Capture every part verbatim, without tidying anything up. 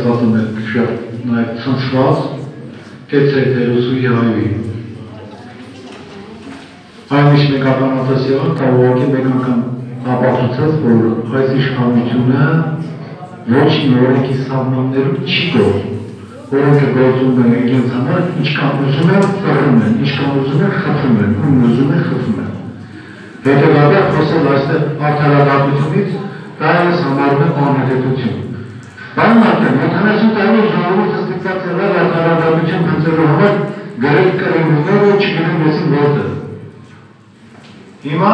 Պատում է շատ նաև ցնցված կեցրեց հերոսուի հայուի։ Այնիշ մեկ ականատես եղան, կա ուղղակի մեկ անգամ ապացուցեց, որ այս իշխանությունը ոչ մի օրենքի սահմաններում չի գործում։ Օրենքը գործում է իրենց համար, ինչքան ուզում են, ծռում են, ինչքան ուզում են, խփում են, ում ուզում են, խփում են։ Հետևաբար խոսել այստեղ արդարադատությունից, դա ես համարում եմ անհետեթություն։ Պարոն Մարտիրոսյան, յոթանասուն տարի ժողովուրդը ստիպված եղավ արդարադատություն փնտրելու համար գրել կրեմլները, չգիտեմ եսին որտեղ։ Հիմա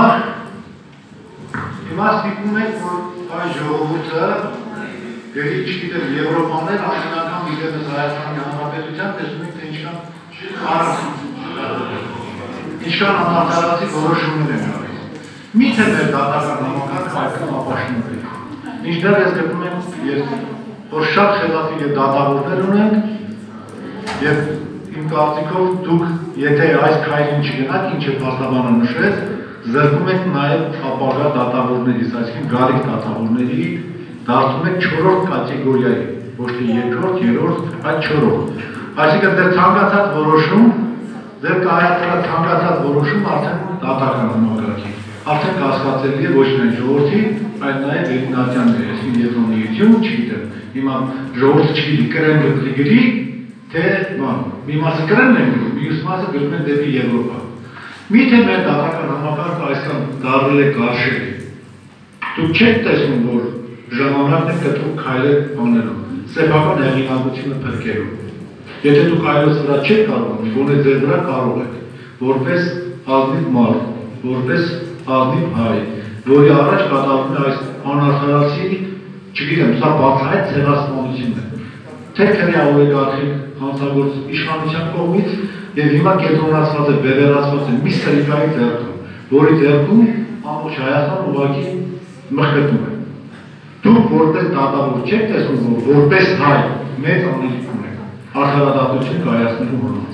հիմա ստիպում եք, որ այս ժողովուրդը գրի, չգիտեմ, Եվրոպաներ ամեն անգամ իդեպս Հայաստանի Հանրապետության տեսնում եք, թե ինչքան անարդարացի որոշումներ են արել։ Միթե մեր դատական համակարգը այդքան ապաշնում է։ Մինչդեռ ես գտնում եմ, որ շատ խելացի եւ դատավորներ ունենք եւ իմ կարծիքով դուք եթե այս քայլին չգնաք, ինչը փաստաբանը նշեց, զրկում եք նաեւ ապագա դատավորներից, այսինքն գալիք դատավորների դարձում եք չորրորդ կատեգորիայի, ոչ թե երկրորդ, երրորդ, այլ չորրորդ։ Այսինքն դեռ ցանկացած որոշում, դեռ կայացած ցանկացած որոշում արդեն դատական համակարգի, արդեն կասկածելի է ոչ միայն ժողովրդի, այլ նաև ետնատյանների, այսինքն եվրոմիություն, չգիտեմ, հիմա ժողովուրդը չգիտի Կրեմլը գրի, թե մի մասը Կրեմլն են գրում, մյուս մասը գրում են դեպի Եվրոպա։ Միթե մեր դատական համակարգը այսքան դառել է կարշելի։ Դուք չեք տեսնում, որ ժամանակն է կտրում քայլեր անելու, սեփական հեղինակությունը փրկելու։ Եթե դուք այլոց վրա չեք կարողանում, գոնե ձեր վրա կարող եք, որպես ազնիվ մարդ, որպես ազնիվ հայ, որի առաջ կատարվում է այս անարդարացի, չգիտեմ, սա բացահայտ ցեղասպանությունն է։ Թե քրյա օլիգարխիկ հանցագործ իշխանության կողմից եւ հիմա կենտրոնացված է, բևեռացված է մի սրիկայի ձեռքում, որի ձեռքում ամբողջ Հայաստան ուղղակի մխկտում է։ Դուք որպես դատավոր չեք տեսնում, որ որպես հայ մեծ անելիք ունեք արդարադատություն կայացնելու համար։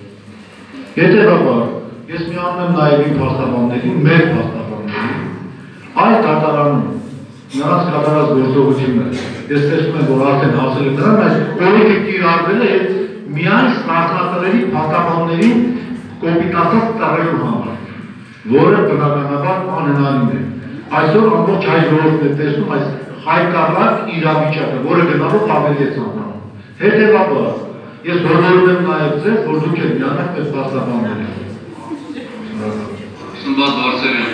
Հետևաբար, ես միանում եմ նաև իմ փաստաբաններին, մեր փաստաբաններին, այս դատարանում նրանց կատարած գործողությունները, ես տեսնում եմ, որ արդեն հասել է նրան, այս օրենքը կիրառվել է եւ միայն ստարտափների փաստաբաններին կոպիտացած տառելու համար, որը բնականաբար անհնարին է։ Այսօր ամբողջ հայ ժողովուրդն է տեսնում այս հայկական իրավիճակը, որը գնալով ավելի է ցանկանում։ Հետևաբար, ես ողջունում եմ նաև ձեզ, որ դուք եք միանաք մեծ փաստաբաններին։ Սմբատ Վարդանյան